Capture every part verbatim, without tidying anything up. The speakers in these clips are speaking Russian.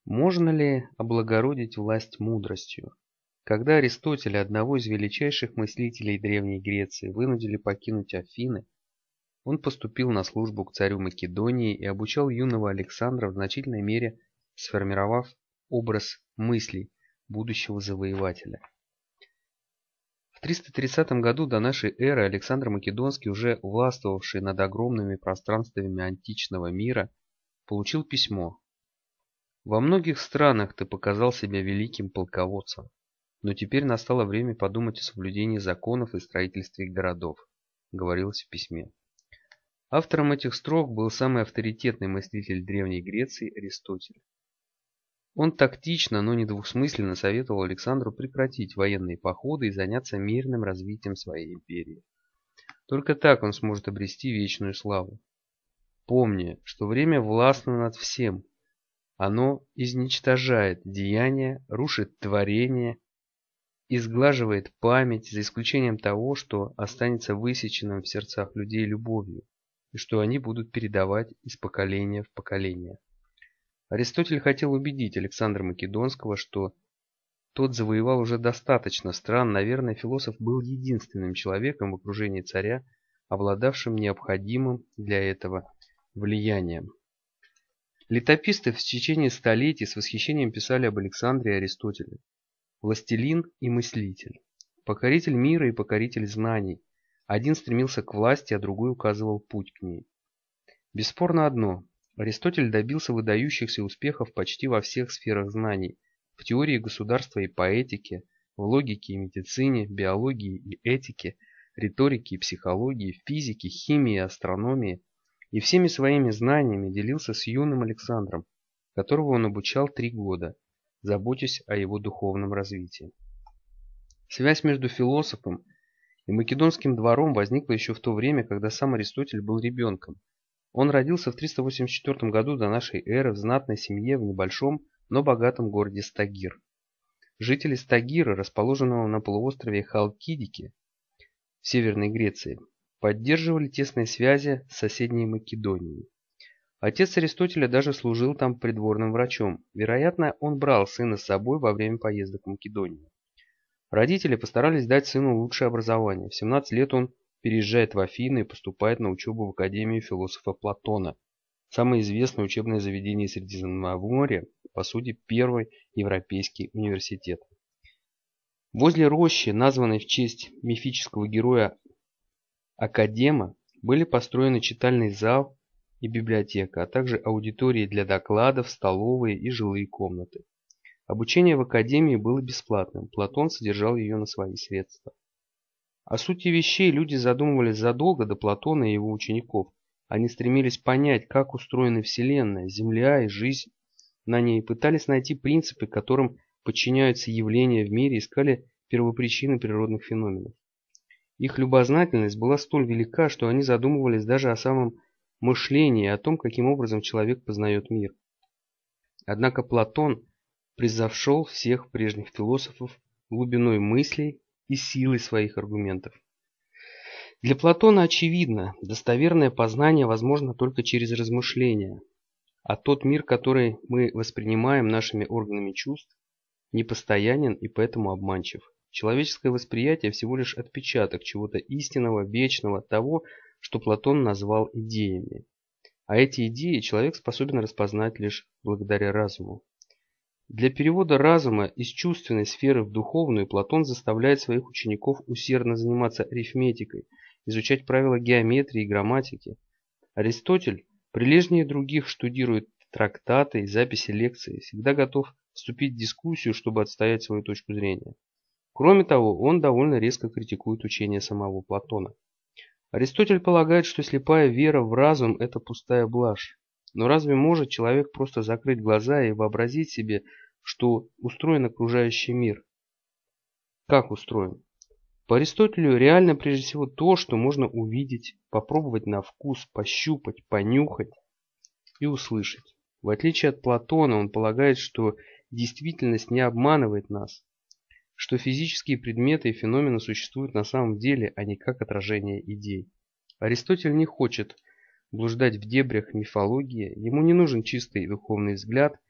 Можно ли облагородить власть мудростью? Когда Аристотеля, одного из величайших мыслителей Древней Греции, вынудили покинуть Афины, он поступил на службу к царю Македонии и обучал юного Александра, в значительной мере сформировав образ мыслей будущего завоевателя. В триста тридцатом году до нашей эры Александр Македонский, уже властвовавший над огромными пространствами античного мира, получил письмо: «Во многих странах ты показал себя великим полководцем, но теперь настало время подумать о соблюдении законов и строительстве городов», — говорилось в письме. Автором этих строк был самый авторитетный мыслитель Древней Греции Аристотель. Он тактично, но недвусмысленно советовал Александру прекратить военные походы и заняться мирным развитием своей империи. Только так он сможет обрести вечную славу. Помни, что время властно над всем. Оно изничтожает деяния, рушит творение, изглаживает память, за исключением того, что останется высеченным в сердцах людей любовью, и что они будут передавать из поколения в поколение. Аристотель хотел убедить Александра Македонского, что тот завоевал уже достаточно стран. Наверное, философ был единственным человеком в окружении царя, обладавшим необходимым для этого влиянием. Летописцы в течение столетий с восхищением писали об Александре и Аристотеле. Властелин и мыслитель, покоритель мира и покоритель знаний. Один стремился к власти, а другой указывал путь к ней. Бесспорно одно: Аристотель добился выдающихся успехов почти во всех сферах знаний: в теории государства и поэтике, в логике и медицине, биологии и этике, риторике и психологии, физике, химии и астрономии, и всеми своими знаниями делился с юным Александром, которого он обучал три года, заботясь о его духовном развитии. Связь между философом и македонским двором возникла еще в то время, когда сам Аристотель был ребенком. Он родился в триста восемьдесят четвёртом году до нашей эры в знатной семье в небольшом, но богатом городе Стагир. Жители Стагира, расположенного на полуострове Халкидики в Северной Греции, поддерживали тесные связи с соседней Македонией. Отец Аристотеля даже служил там придворным врачом. Вероятно, он брал сына с собой во время поездок в Македонию. Родители постарались дать сыну лучшее образование. В семнадцать лет он переезжает в Афины и поступает на учебу в Академию философа Платона, самое известное учебное заведение Средиземноморья, по сути, первый европейский университет. Возле рощи, названной в честь мифического героя Академа, были построены читальный зал и библиотека, а также аудитории для докладов, столовые и жилые комнаты. Обучение в академии было бесплатным, Платон содержал ее на свои средства. О сути вещей люди задумывались задолго до Платона и его учеников. Они стремились понять, как устроена Вселенная, Земля и жизнь на ней, пытались найти принципы, которым подчиняются явления в мире, искали первопричины природных феноменов. Их любознательность была столь велика, что они задумывались даже о самом мышлении, о том, каким образом человек познает мир. Однако Платон превзошел всех прежних философов глубиной мыслей и силой своих аргументов. Для Платона очевидно, достоверное познание возможно только через размышления, а тот мир, который мы воспринимаем нашими органами чувств, непостоянен и поэтому обманчив. Человеческое восприятие всего лишь отпечаток чего-то истинного, вечного, того, что Платон назвал идеями. А эти идеи человек способен распознать лишь благодаря разуму. Для перевода разума из чувственной сферы в духовную Платон заставляет своих учеников усердно заниматься арифметикой, изучать правила геометрии и грамматики. Аристотель прилежнее других штудирует трактаты и записи лекций, всегда готов вступить в дискуссию, чтобы отстоять свою точку зрения. Кроме того, он довольно резко критикует учение самого Платона. Аристотель полагает, что слепая вера в разум – это пустая блажь. Но разве может человек просто закрыть глаза и вообразить себе, что устроен окружающий мир? Как устроен? По Аристотелю реально прежде всего то, что можно увидеть, попробовать на вкус, пощупать, понюхать и услышать. В отличие от Платона, он полагает, что действительность не обманывает нас, что физические предметы и феномены существуют на самом деле, а не как отражение идей. Аристотель не хочет блуждать в дебрях мифологии, ему не нужен чистый духовный взгляд,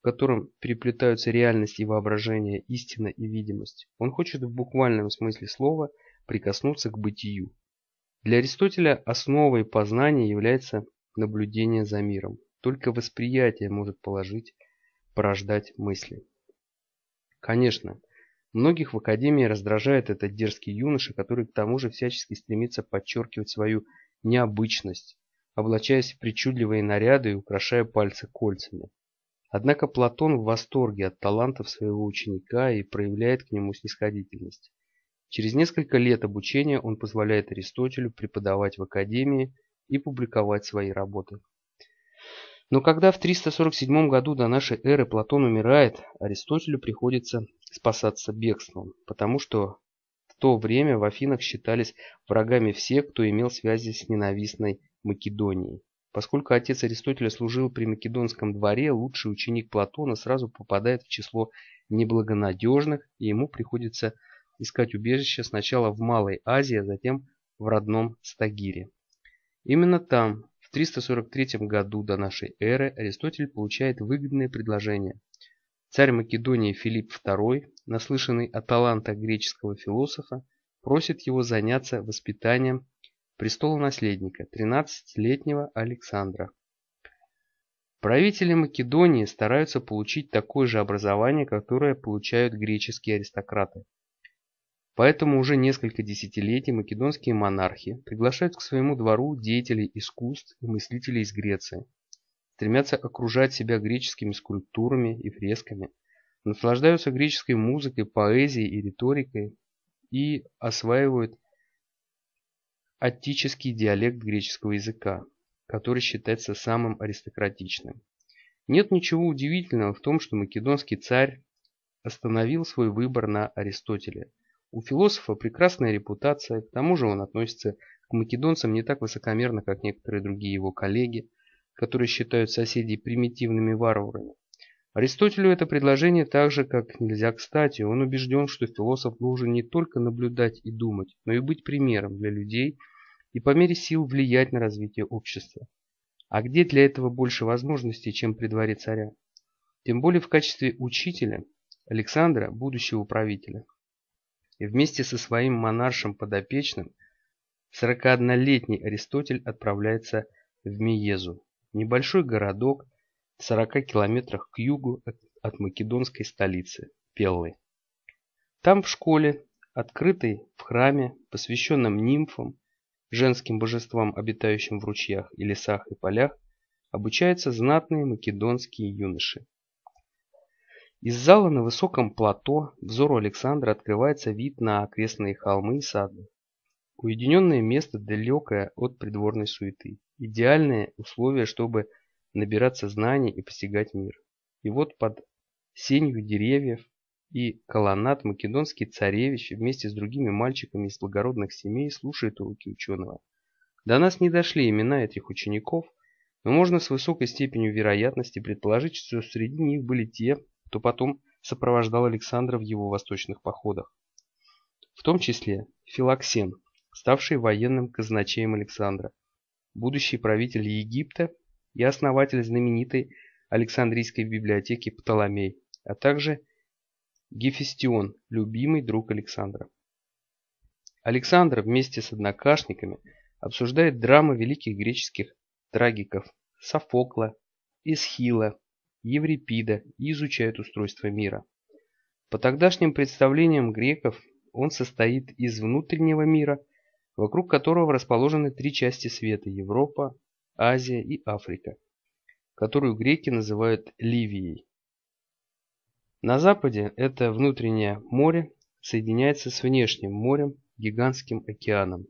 в котором переплетаются реальность и воображение, истина и видимость. Он хочет в буквальном смысле слова прикоснуться к бытию. Для Аристотеля основой познания является наблюдение за миром. Только восприятие может положить, порождать мысли. Конечно, многих в академии раздражает этот дерзкий юноша, который к тому же всячески стремится подчеркивать свою необычность, облачаясь в причудливые наряды и украшая пальцы кольцами. Однако Платон в восторге от талантов своего ученика и проявляет к нему снисходительность. Через несколько лет обучения он позволяет Аристотелю преподавать в академии и публиковать свои работы. Но когда в триста сорок седьмом году до нашей эры Платон умирает, Аристотелю приходится спасаться бегством, потому что в то время в Афинах считались врагами все, кто имел связи с ненавистной Македонией. Поскольку отец Аристотеля служил при Македонском дворе, лучший ученик Платона сразу попадает в число неблагонадежных, и ему приходится искать убежище сначала в Малой Азии, а затем в родном Стагире. Именно там, в триста сорок третьем году до нашей эры, Аристотель получает выгодное предложение. Царь Македонии Филипп второй, наслышанный о талантах греческого философа, просит его заняться воспитанием престолонаследника, тринадцатилетнего Александра. Правители Македонии стараются получить такое же образование, которое получают греческие аристократы. Поэтому уже несколько десятилетий македонские монархи приглашают к своему двору деятелей искусств и мыслителей из Греции, стремятся окружать себя греческими скульптурами и фресками, наслаждаются греческой музыкой, поэзией и риторикой и осваивают аттический диалект греческого языка, который считается самым аристократичным. Нет ничего удивительного в том, что македонский царь остановил свой выбор на Аристотеле. У философа прекрасная репутация, к тому же он относится к македонцам не так высокомерно, как некоторые другие его коллеги, которые считают соседей примитивными варварами. Аристотелю это предложение так же, как нельзя кстати. Он убежден, что философ должен не только наблюдать и думать, но и быть примером для людей и по мере сил влиять на развитие общества. А где для этого больше возможностей, чем при дворе царя? Тем более в качестве учителя Александра, будущего правителя. И вместе со своим монаршим подопечным сорокаоднолетний Аристотель отправляется в Миезу, небольшой городок в сорока километрах к югу от, от македонской столицы Пеллы. Там в школе, открытой в храме, посвященном нимфам, женским божествам, обитающим в ручьях и лесах и полях, обучаются знатные македонские юноши. Из зала на высоком плато взору Александра открывается вид на окрестные холмы и сады. Уединенное место, далекое от придворной суеты. Идеальные условия, чтобы набираться знаний и постигать мир. И вот под сенью деревьев и колоннад македонский царевич вместе с другими мальчиками из благородных семей слушает уроки ученого. До нас не дошли имена этих учеников, но можно с высокой степенью вероятности предположить, что среди них были те, кто потом сопровождал Александра в его восточных походах. В том числе Филоксен, ставший военным казначеем Александра, будущий правитель Египта и основатель знаменитой Александрийской библиотеки Птоломей, а также Гефестион, любимый друг Александра. Александр вместе с однокашниками обсуждает драмы великих греческих трагиков Софокла, Эсхила, Еврипида и изучает устройство мира. По тогдашним представлениям греков он состоит из внутреннего мира, вокруг которого расположены три части света – Европа, Азия и Африка, которую греки называют Ливией. На западе это внутреннее море соединяется с внешним морем, гигантским океаном,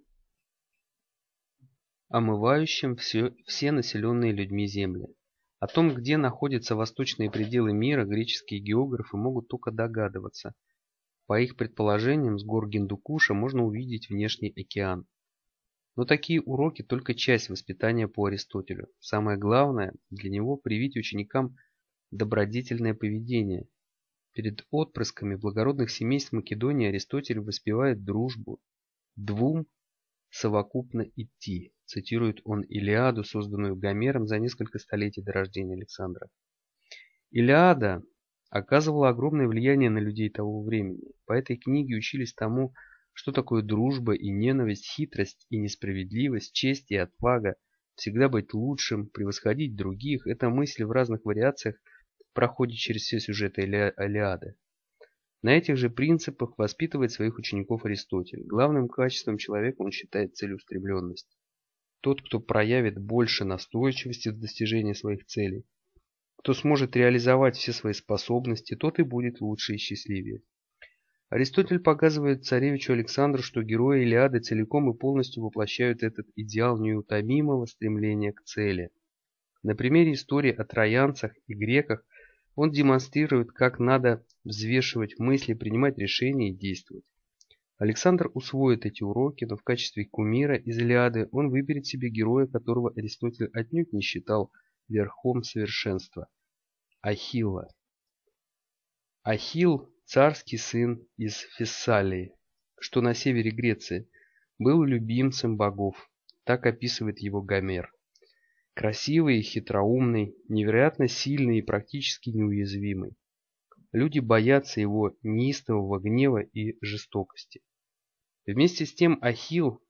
омывающим все, все населенные людьми земли. О том, где находятся восточные пределы мира, греческие географы могут только догадываться. По их предположениям, с гор Гиндукуша можно увидеть внешний океан. Но такие уроки только часть воспитания по Аристотелю. Самое главное для него привить ученикам добродетельное поведение. Перед отпрысками благородных семейств Македонии Аристотель воспевает дружбу. Двум совокупно идти, цитирует он Илиаду, созданную Гомером за несколько столетий до рождения Александра. Илиада оказывала огромное влияние на людей того времени. По этой книге учились тому, что такое дружба и ненависть, хитрость и несправедливость, честь и отвага, всегда быть лучшим, превосходить других. Эта мысль в разных вариациях проходит через все сюжеты Илиады. На этих же принципах воспитывает своих учеников Аристотель. Главным качеством человека он считает целеустремленность. Тот, кто проявит больше настойчивости в достижении своих целей, кто сможет реализовать все свои способности, тот и будет лучше и счастливее. Аристотель показывает царевичу Александру, что герои Илиады целиком и полностью воплощают этот идеал неутомимого стремления к цели. На примере истории о троянцах и греках он демонстрирует, как надо взвешивать мысли, принимать решения и действовать. Александр усвоит эти уроки, но в качестве кумира из Илиады он выберет себе героя, которого Аристотель отнюдь не считал верхом совершенства – Ахилла. Ахилл – царский сын из Фессалии, что на севере Греции, был любимцем богов, так описывает его Гомер. Красивый и хитроумный, невероятно сильный и практически неуязвимый. Люди боятся его неистового гнева и жестокости. Вместе с тем Ахилл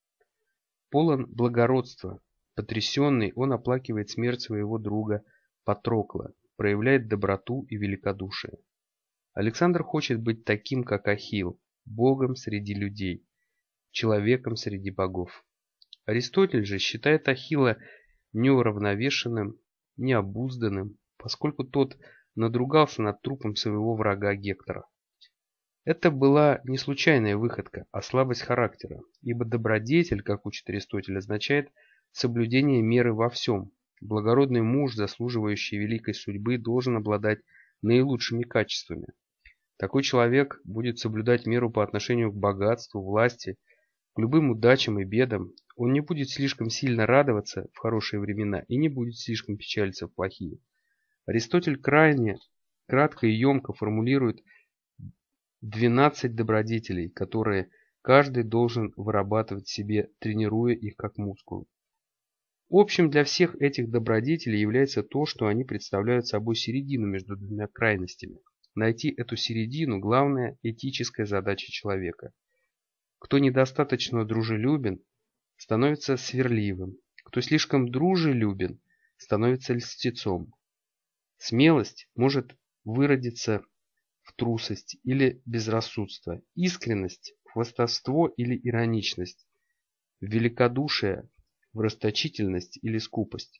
полон благородства. Потрясенный, он оплакивает смерть своего друга Патрокла, проявляет доброту и великодушие. Александр хочет быть таким, как Ахилл, богом среди людей, человеком среди богов. Аристотель же считает Ахилла неуравновешенным, необузданным, поскольку тот надругался над трупом своего врага Гектора. Это была не случайная выходка, а слабость характера, ибо добродетель, как учит Аристотель, означает соблюдение меры во всем. Благородный муж, заслуживающий великой судьбы, должен обладать наилучшими качествами. Такой человек будет соблюдать меру по отношению к богатству, власти, к любым удачам и бедам. Он не будет слишком сильно радоваться в хорошие времена и не будет слишком печалиться в плохие. Аристотель крайне кратко и емко формулирует двенадцать добродетелей, которые каждый должен вырабатывать в себе, тренируя их как мускулы. Общим для всех этих добродетелей является то, что они представляют собой середину между двумя крайностями. Найти эту середину – главная этическая задача человека. Кто недостаточно дружелюбен, становится свирливым. Кто слишком дружелюбен, становится льстецом. Смелость может выродиться в трусость или безрассудство, искренность – хвастовство или ироничность, великодушие – в расточительность или скупость.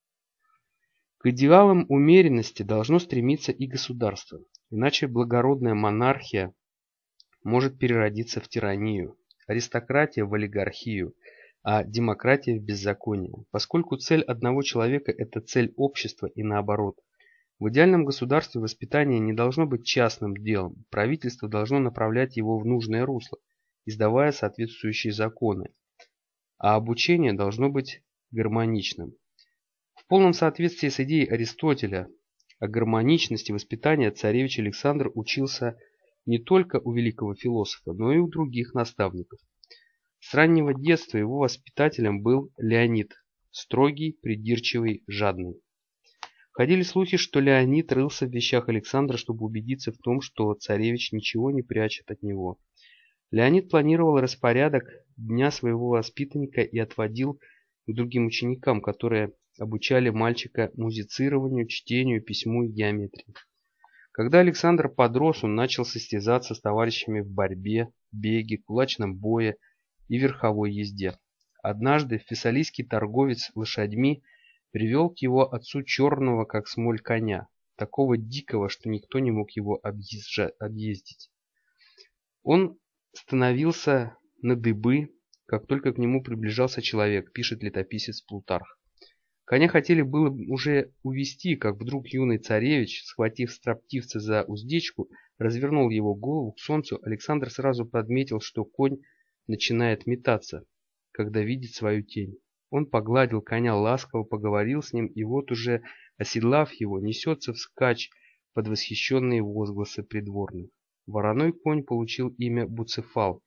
К идеалам умеренности должно стремиться и государство, иначе благородная монархия может переродиться в тиранию, аристократия в олигархию, а демократия в беззаконие, поскольку цель одного человека – это цель общества и наоборот. В идеальном государстве воспитание не должно быть частным делом, правительство должно направлять его в нужное русло, издавая соответствующие законы, а обучение должно быть гармоничным. В полном соответствии с идеей Аристотеля о гармоничности воспитания царевич Александр учился не только у великого философа, но и у других наставников. С раннего детства его воспитателем был Леонид, строгий, придирчивый, жадный. Ходили слухи, что Леонид рылся в вещах Александра, чтобы убедиться в том, что царевич ничего не прячет от него. Леонид планировал распорядок дня своего воспитанника и отводил к другим ученикам, которые обучали мальчика музицированию, чтению, письму и геометрии. Когда Александр подрос, он начал состязаться с товарищами в борьбе, беге, кулачном бое и верховой езде. Однажды фессалийский торговец лошадьми привел к его отцу черного, как смоль, коня, такого дикого, что никто не мог его объездить. Он становился на дыбы, как только к нему приближался человек, пишет летописец Плутарх. Коня хотели было уже увести, как вдруг юный царевич, схватив строптивца за уздечку, развернул его голову к солнцу. Александр сразу подметил, что конь начинает метаться, когда видит свою тень. Он погладил коня ласково, поговорил с ним, и вот уже, оседлав его, несется вскачь под восхищенные возгласы придворных. Вороной конь получил имя Буцефал,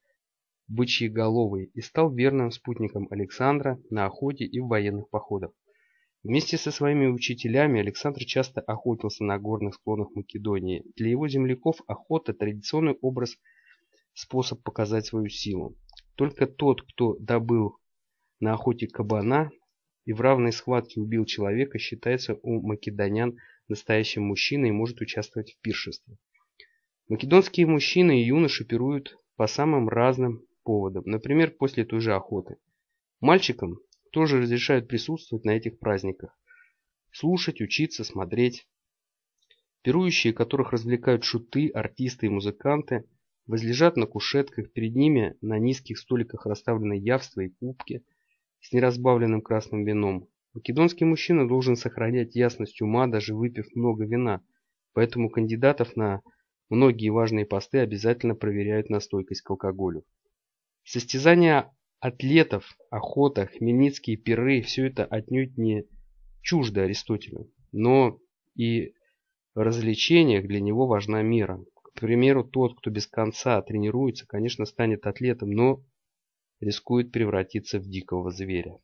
бычьеголовый, и стал верным спутником Александра на охоте и в военных походах. Вместе со своими учителями Александр часто охотился на горных склонах Македонии. Для его земляков охота – традиционный образ, способ показать свою силу. Только тот, кто добыл на охоте кабана и в равной схватке убил человека, считается у македонян настоящим мужчиной и может участвовать в пиршестве. Македонские мужчины и юноши пируют по самым разным поводам, например, после той же охоты. Мальчикам тоже разрешают присутствовать на этих праздниках, слушать, учиться, смотреть. Пирующие, которых развлекают шуты, артисты и музыканты, возлежат на кушетках, перед ними на низких столиках расставлены явства и кубки с неразбавленным красным вином. Македонский мужчина должен сохранять ясность ума, даже выпив много вина, поэтому кандидатов на многие важные посты обязательно проверяют на стойкость к алкоголю. Состязания атлетов, охота, хмельницкие пиры – все это отнюдь не чуждо Аристотелю, но и в развлечениях для него важна мера. К примеру, тот, кто без конца тренируется, конечно, станет атлетом, но рискует превратиться в дикого зверя.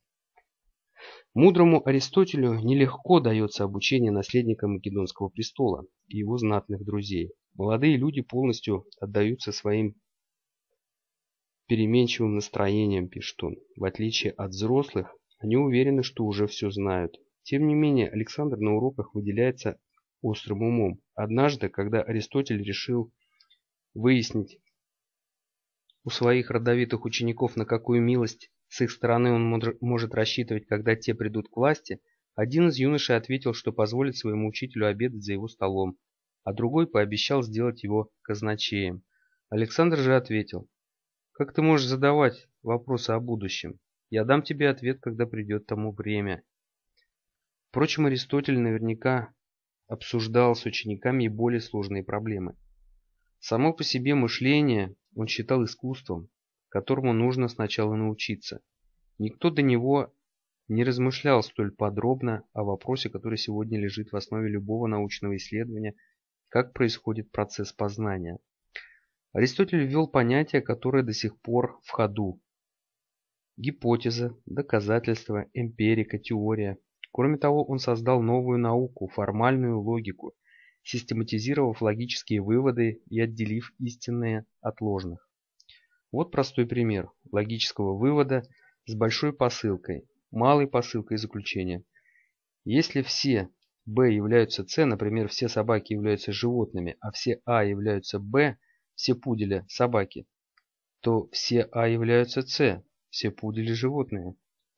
Мудрому Аристотелю нелегко дается обучение наследника Македонского престола и его знатных друзей. Молодые люди полностью отдаются своим переменчивым настроением, пишет он. В отличие от взрослых, они уверены, что уже все знают. Тем не менее, Александр на уроках выделяется острым умом. Однажды, когда Аристотель решил выяснить у своих родовитых учеников, на какую милость с их стороны он может рассчитывать, когда те придут к власти, один из юношей ответил, что позволит своему учителю обедать за его столом, а другой пообещал сделать его казначеем. Александр же ответил: «Как ты можешь задавать вопросы о будущем? Я дам тебе ответ, когда придет тому время». Впрочем, Аристотель наверняка обсуждал с учениками и более сложные проблемы. Само по себе мышление он считал искусством, которому нужно сначала научиться. Никто до него не размышлял столь подробно о вопросе, который сегодня лежит в основе любого научного исследования, как происходит процесс познания. Аристотель ввел понятия, которые до сих пор в ходу: гипотеза, доказательство, эмпирика, теория. Кроме того, он создал новую науку, формальную логику, систематизировав логические выводы и отделив истинные от ложных. Вот простой пример логического вывода с большой посылкой, малой посылкой заключения. Если все b являются c, например, все собаки являются животными, а все a являются b, все пудели – собаки, то все а являются c, все пудели – животные.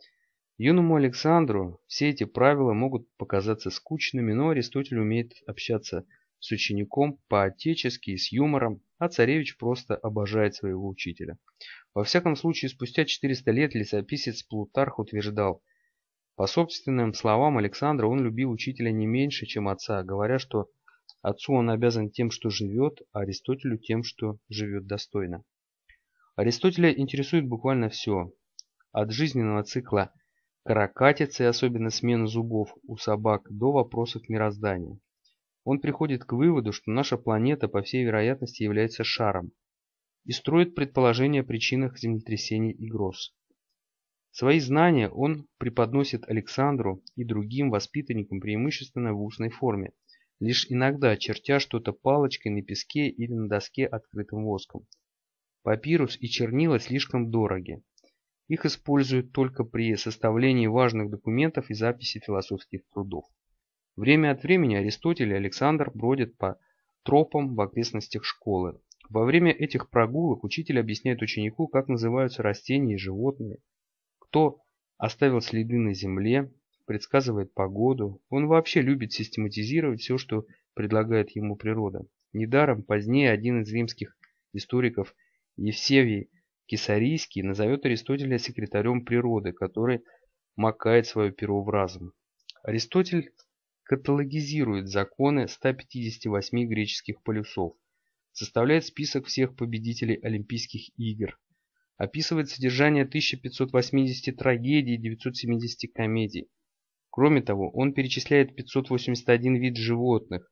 Юному Александру все эти правила могут показаться скучными, но Аристотель умеет общаться с учеником по-отечески и с юмором, а царевич просто обожает своего учителя. Во всяком случае, спустя четыреста лет летописец Плутарх утверждал: по собственным словам Александра, он любил учителя не меньше, чем отца, говоря, что отцу он обязан тем, что живет, а Аристотелю тем, что живет достойно. Аристотеля интересует буквально все, от жизненного цикла каракатицы, особенно смены зубов у собак, до вопросов мироздания. Он приходит к выводу, что наша планета, по всей вероятности, является шаром, и строит предположения о причинах землетрясений и гроз. Свои знания он преподносит Александру и другим воспитанникам преимущественно в устной форме, лишь иногда чертя что-то палочкой на песке или на доске открытым воском. Папирус и чернила слишком дороги. Их используют только при составлении важных документов и записи философских трудов. Время от времени Аристотель и Александр бродят по тропам в окрестностях школы. Во время этих прогулок учитель объясняет ученику, как называются растения и животные, кто оставил следы на земле, предсказывает погоду. Он вообще любит систематизировать все, что предлагает ему природа. Недаром позднее один из римских историков, Евсевий Кесарийский, назовет Аристотеля секретарем природы, который макает свое перо в разум. Аристотель каталогизирует законы ста пятидесяти восьми греческих полюсов, составляет список всех победителей Олимпийских игр, описывает содержание тысяча пятьсот восьмидесяти трагедий и девятисот семидесяти комедий. Кроме того, он перечисляет пятьсот восемьдесят один вид животных,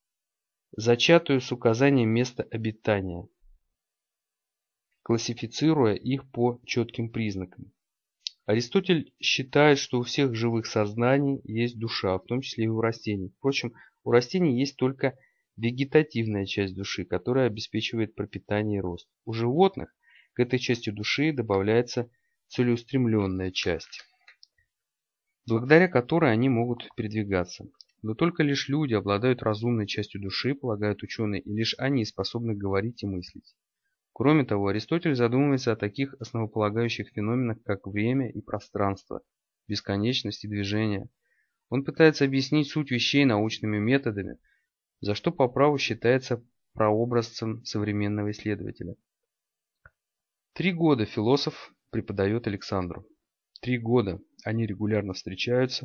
зачатую с указанием места обитания, классифицируя их по четким признакам. Аристотель считает, что у всех живых сознаний есть душа, в том числе и у растений. Впрочем, у растений есть только вегетативная часть души, которая обеспечивает пропитание и рост. У животных к этой части души добавляется целеустремленная часть, благодаря которой они могут передвигаться. Но только лишь люди обладают разумной частью души, полагают ученые, и лишь они способны говорить и мыслить. Кроме того, Аристотель задумывается о таких основополагающих феноменах, как время и пространство, бесконечность и движение. Он пытается объяснить суть вещей научными методами, за что по праву считается прообразцем современного исследователя. Три года философ преподает Александру. Три года они регулярно встречаются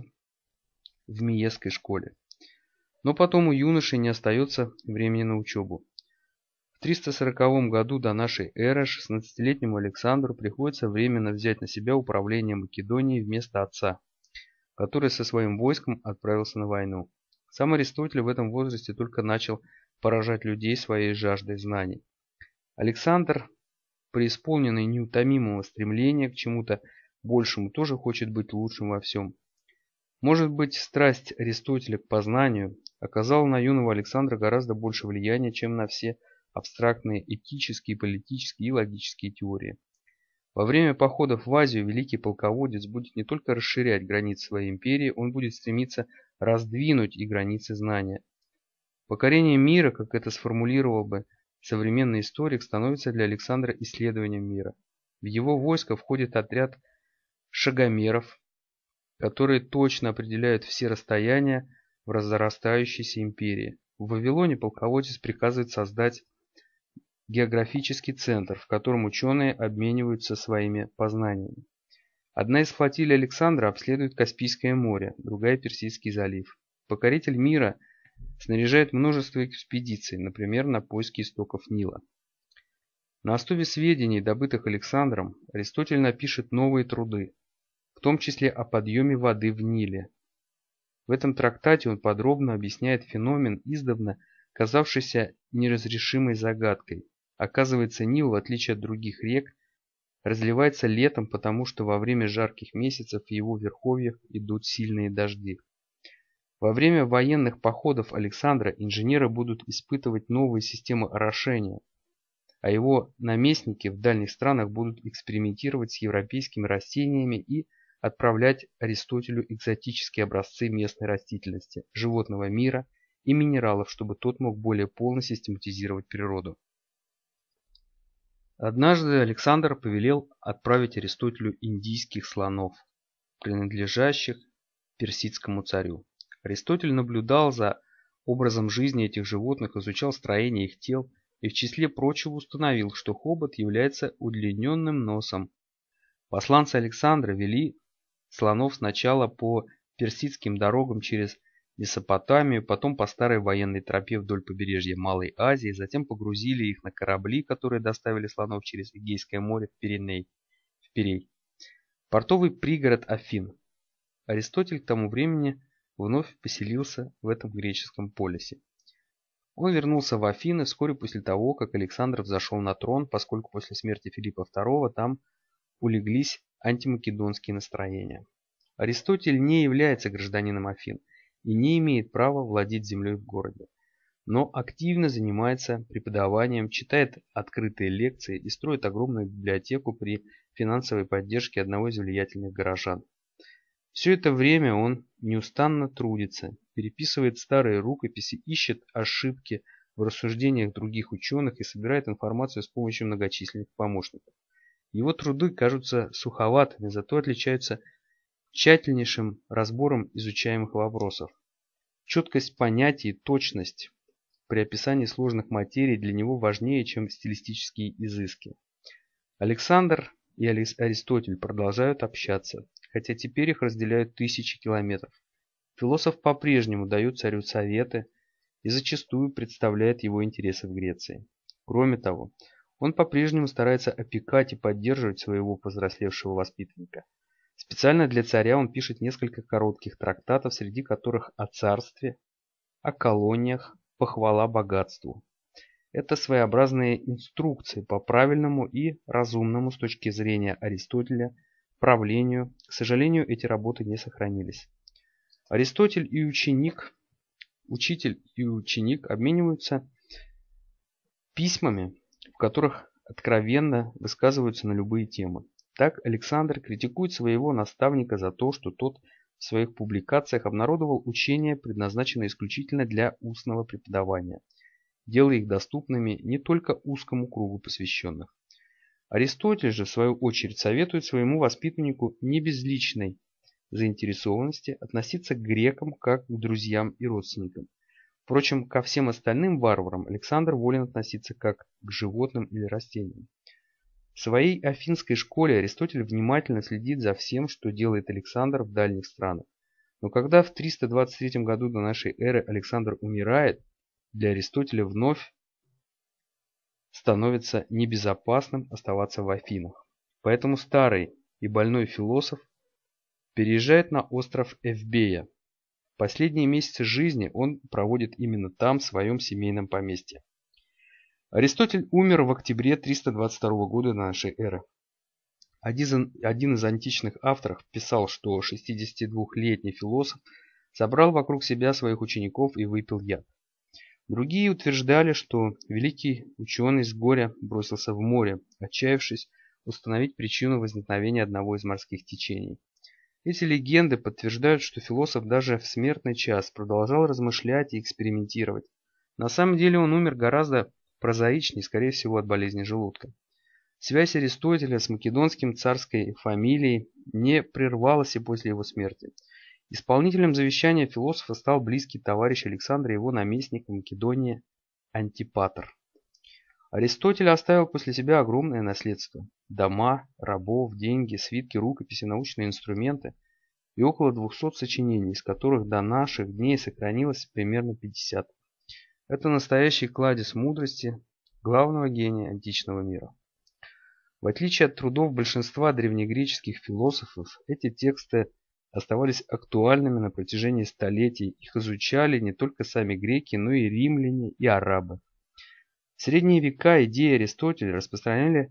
в Миесской школе. Но потом у юноши не остается времени на учебу. В триста сороковом году до нашей эры шестнадцатилетнему Александру приходится временно взять на себя управление Македонией вместо отца, который со своим войском отправился на войну. Сам Аристотель в этом возрасте только начал поражать людей своей жаждой знаний. Александр, преисполненный неутомимого стремления к чему-то большему, тоже хочет быть лучшим во всем. Может быть, страсть Аристотеля к познанию оказала на юного Александра гораздо больше влияния, чем на все абстрактные этические, политические и логические теории. Во время походов в Азию великий полководец будет не только расширять границы своей империи, он будет стремиться раздвинуть и границы знания. Покорение мира, как это сформулировал бы современный историк, становится для Александра исследованием мира. В его войско входит отряд шагомеров, которые точно определяют все расстояния в разрастающейся империи. В Вавилоне полководец приказывает создать географический центр, в котором ученые обмениваются своими познаниями. Одна из флотилий Александра обследует Каспийское море, другая Персидский залив. Покоритель мира снаряжает множество экспедиций, например, на поиски истоков Нила. На основе сведений, добытых Александром, Аристотель напишет новые труды, в том числе о подъеме воды в Ниле. В этом трактате он подробно объясняет феномен, издавна казавшийся неразрешимой загадкой. Оказывается, Нил, в отличие от других рек, разливается летом, потому что во время жарких месяцев в его верховьях идут сильные дожди. Во время военных походов Александра инженеры будут испытывать новые системы орошения, а его наместники в дальних странах будут экспериментировать с европейскими растениями и отправлять Аристотелю экзотические образцы местной растительности, животного мира и минералов, чтобы тот мог более полно систематизировать природу. Однажды Александр повелел отправить Аристотелю индийских слонов, принадлежащих персидскому царю. Аристотель наблюдал за образом жизни этих животных, изучал строение их тел и в числе прочего установил, что хобот является удлиненным носом. Посланцы Александра вели слонов сначала по персидским дорогам через Месопотамию, потом по старой военной тропе вдоль побережья Малой Азии, затем погрузили их на корабли, которые доставили слонов через Эгейское море в Пиреней, в Пирей. Портовый пригород Афин. Аристотель к тому времени вновь поселился в этом греческом полисе. Он вернулся в Афины вскоре после того, как Александр взошел на трон, поскольку после смерти Филиппа второго там улеглись антимакедонские настроения. Аристотель не является гражданином Афин и не имеет права владеть землей в городе, но активно занимается преподаванием, читает открытые лекции и строит огромную библиотеку при финансовой поддержке одного из влиятельных горожан. Все это время он неустанно трудится, переписывает старые рукописи, ищет ошибки в рассуждениях других ученых и собирает информацию с помощью многочисленных помощников. Его труды кажутся суховатыми, зато отличаются тщательнейшим разбором изучаемых вопросов. Четкость понятий и точность при описании сложных материй для него важнее, чем стилистические изыски. Александр и Аристотель продолжают общаться, хотя теперь их разделяют тысячи километров. Философ по-прежнему дает царю советы и зачастую представляет его интересы в Греции. Кроме того, он по-прежнему старается опекать и поддерживать своего повзрослевшего воспитанника. Специально для царя он пишет несколько коротких трактатов, среди которых о царстве, о колониях, похвала богатству. Это своеобразные инструкции по правильному и разумному с точки зрения Аристотеля правлению. К сожалению, эти работы не сохранились. Аристотель и ученик, учитель и ученик обмениваются письмами, в которых откровенно высказываются на любые темы. Так Александр критикует своего наставника за то, что тот в своих публикациях обнародовал учения, предназначенные исключительно для устного преподавания, делая их доступными не только узкому кругу посвященных. Аристотель же, в свою очередь, советует своему воспитаннику не без личной заинтересованности относиться к грекам как к друзьям и родственникам. Впрочем, ко всем остальным варварам Александр волен относиться как к животным или растениям. В своей афинской школе Аристотель внимательно следит за всем, что делает Александр в дальних странах. Но когда в триста двадцать третьем году до нашей эры Александр умирает, для Аристотеля вновь становится небезопасным оставаться в Афинах. Поэтому старый и больной философ переезжает на остров Эвбея. Последние месяцы жизни он проводит именно там, в своем семейном поместье. Аристотель умер в октябре триста двадцать второго года до нашей эры. Один, один из античных авторов писал, что шестидесятидвухлетний философ собрал вокруг себя своих учеников и выпил яд. Другие утверждали, что великий ученый с горя бросился в море, отчаявшись установить причину возникновения одного из морских течений. Эти легенды подтверждают, что философ даже в смертный час продолжал размышлять и экспериментировать. На самом деле он умер гораздо прозаичнее, скорее всего, от болезни желудка. Связь Аристотеля с македонским царской фамилией не прервалась и после его смерти. Исполнителем завещания философа стал близкий товарищ Александра, его наместник в Македонии Антипатр. Аристотель оставил после себя огромное наследство: дома, рабов, деньги, свитки, рукописи, научные инструменты и около двухсот сочинений, из которых до наших дней сохранилось примерно пятьдесят. Это настоящий кладезь мудрости главного гения античного мира. В отличие от трудов большинства древнегреческих философов, эти тексты оставались актуальными на протяжении столетий. Их изучали не только сами греки, но и римляне и арабы. В средние века идеи Аристотеля распространяли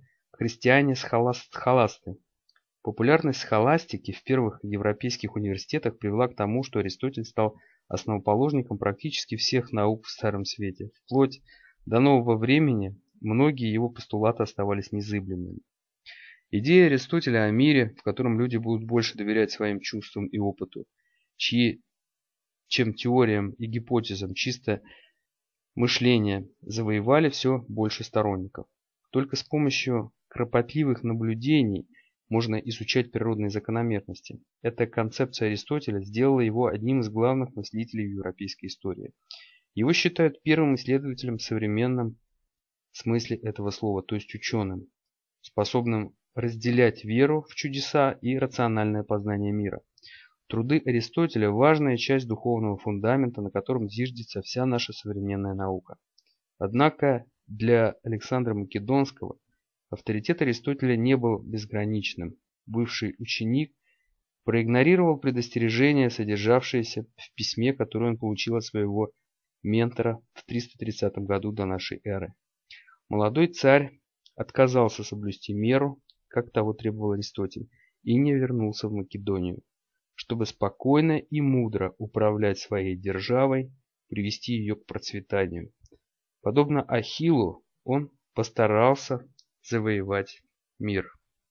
христиане-схоласты. Популярность схоластики в первых европейских университетах привела к тому, что Аристотель стал основоположником практически всех наук в Старом Свете. Вплоть до нового времени многие его постулаты оставались незыблемыми. Идея Аристотеля о мире, в котором люди будут больше доверять своим чувствам и опыту, чьи, чем теориям и гипотезам чисто мышления, завоевали все больше сторонников. Только с помощью кропотливых наблюдений можно изучать природные закономерности. Эта концепция Аристотеля сделала его одним из главных мыслителей в европейской истории. Его считают первым исследователем в современном смысле этого слова, то есть ученым, способным разделять веру в чудеса и рациональное познание мира. Труды Аристотеля – важная часть духовного фундамента, на котором зиждется вся наша современная наука. Однако для Александра Македонского авторитет Аристотеля не был безграничным. Бывший ученик проигнорировал предостережения, содержавшиеся в письме, которое он получил от своего ментора в триста тридцатом году до нашей эры. Молодой царь отказался соблюсти меру, как того требовал Аристотель, и не вернулся в Македонию, чтобы спокойно и мудро управлять своей державой, привести ее к процветанию. Подобно Ахиллу, он постарался завоевать мир.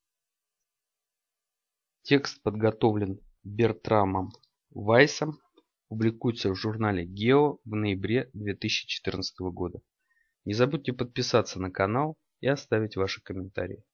Текст подготовлен Бертрамом Вайсом, публикуется в журнале Гео в ноябре две тысячи четырнадцатого года. Не забудьте подписаться на канал и оставить ваши комментарии.